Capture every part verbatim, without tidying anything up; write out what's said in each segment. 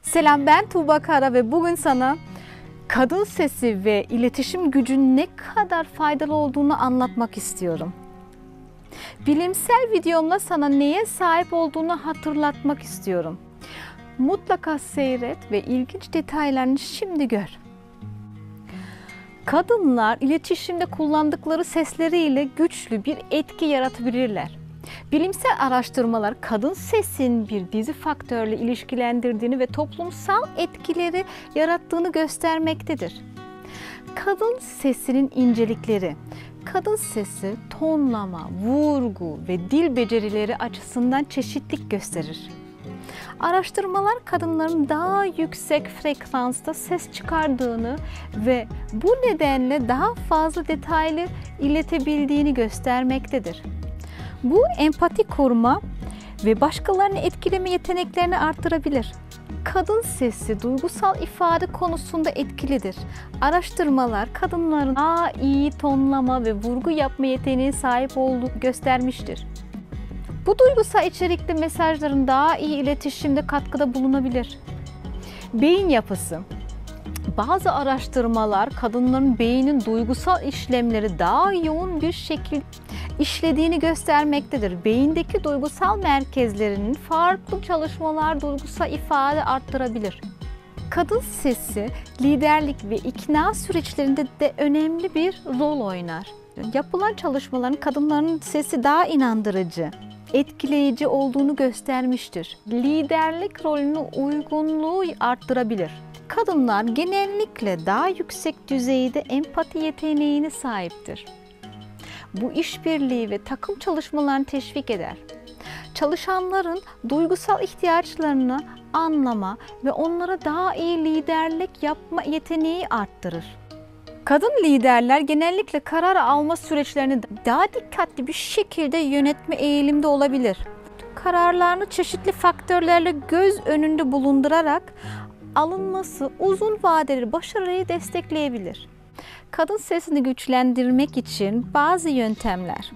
Selam, ben Tuğba Kara ve bugün sana kadın sesi ve iletişim gücünün ne kadar faydalı olduğunu anlatmak istiyorum. Bilimsel videomla sana neye sahip olduğunu hatırlatmak istiyorum. Mutlaka seyret ve ilginç detaylarını şimdi gör. Kadınlar iletişimde kullandıkları sesleriyle güçlü bir etki yaratabilirler. Bilimsel araştırmalar kadın sesin bir dizi faktörle ilişkilendirdiğini ve toplumsal etkileri yarattığını göstermektedir. Kadın sesinin incelikleri, kadın sesi tonlama, vurgu ve dil becerileri açısından çeşitlilik gösterir. Araştırmalar kadınların daha yüksek frekansta ses çıkardığını ve bu nedenle daha fazla detaylı iletebildiğini göstermektedir. Bu empati kurma ve başkalarını etkileme yeteneklerini artırabilir. Kadın sesi duygusal ifade konusunda etkilidir. Araştırmalar kadınların daha iyi tonlama ve vurgu yapma yeteneğine sahip olduğunu göstermiştir. Bu duygusal içerikli mesajların daha iyi iletişimde katkıda bulunabilir. Beyin yapısı. Bazı araştırmalar kadınların beynin duygusal işlemleri daha yoğun bir şekilde işlediğini göstermektedir. Beyindeki duygusal merkezlerinin farklı çalışmalar duygusal ifade arttırabilir. Kadın sesi liderlik ve ikna süreçlerinde de önemli bir rol oynar. Yapılan çalışmaların kadınların sesi daha inandırıcı, etkileyici olduğunu göstermiştir. Liderlik rolünün uygunluğu arttırabilir. Kadınlar genellikle daha yüksek düzeyde empati yeteneğine sahiptir. Bu işbirliği ve takım çalışmalarını teşvik eder. Çalışanların duygusal ihtiyaçlarını anlama ve onlara daha iyi liderlik yapma yeteneği arttırır. Kadın liderler genellikle karar alma süreçlerini daha dikkatli bir şekilde yönetme eğilimde olabilir. Kararlarını çeşitli faktörlerle göz önünde bulundurarak alınması uzun vadeli başarıyı destekleyebilir. Kadın sesini güçlendirmek için bazı yöntemler.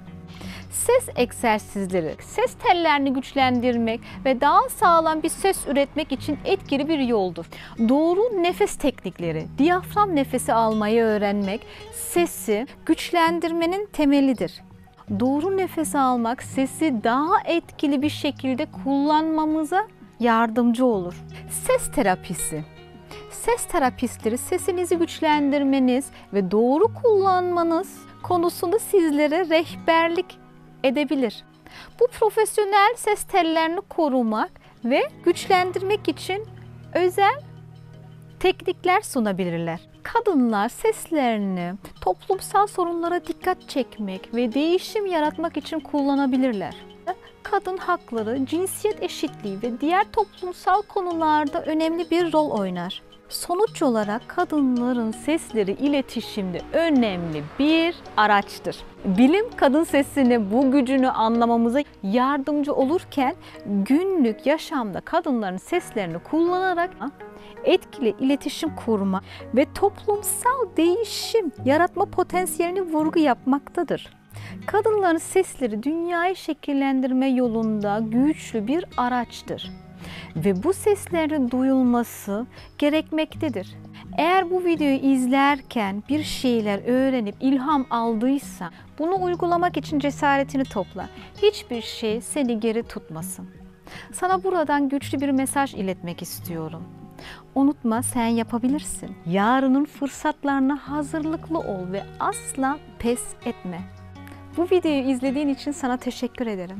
Ses egzersizleri, ses tellerini güçlendirmek ve daha sağlam bir ses üretmek için etkili bir yoldur. Doğru nefes teknikleri, diyafram nefesi almayı öğrenmek sesi güçlendirmenin temelidir. Doğru nefes almak sesi daha etkili bir şekilde kullanmamıza yardımcı olur. Ses terapisi. Ses terapistleri sesinizi güçlendirmeniz ve doğru kullanmanız konusunda sizlere rehberlik edebilir. Bu profesyonel ses tellerini korumak ve güçlendirmek için özel teknikler sunabilirler. Kadınlar seslerini toplumsal sorunlara dikkat çekmek ve değişim yaratmak için kullanabilirler. Kadın hakları, cinsiyet eşitliği ve diğer toplumsal konularda önemli bir rol oynar. Sonuç olarak kadınların sesleri iletişimde önemli bir araçtır. Bilim kadın sesini, bu gücünü anlamamıza yardımcı olurken günlük yaşamda kadınların seslerini kullanarak etkili iletişim kurma ve toplumsal değişim yaratma potansiyelini vurgu yapmaktadır. Kadınların sesleri dünyayı şekillendirme yolunda güçlü bir araçtır ve bu seslerin duyulması gerekmektedir. Eğer bu videoyu izlerken bir şeyler öğrenip ilham aldıysa bunu uygulamak için cesaretini topla. Hiçbir şey seni geri tutmasın. Sana buradan güçlü bir mesaj iletmek istiyorum. Unutma, sen yapabilirsin. Yarının fırsatlarına hazırlıklı ol ve asla pes etme. Bu videoyu izlediğin için sana teşekkür ederim.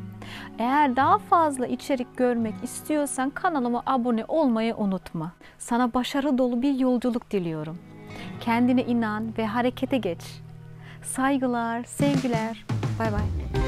Eğer daha fazla içerik görmek istiyorsan kanalıma abone olmayı unutma. Sana başarı dolu bir yolculuk diliyorum. Kendine inan ve harekete geç. Saygılar, sevgiler. Bay bay.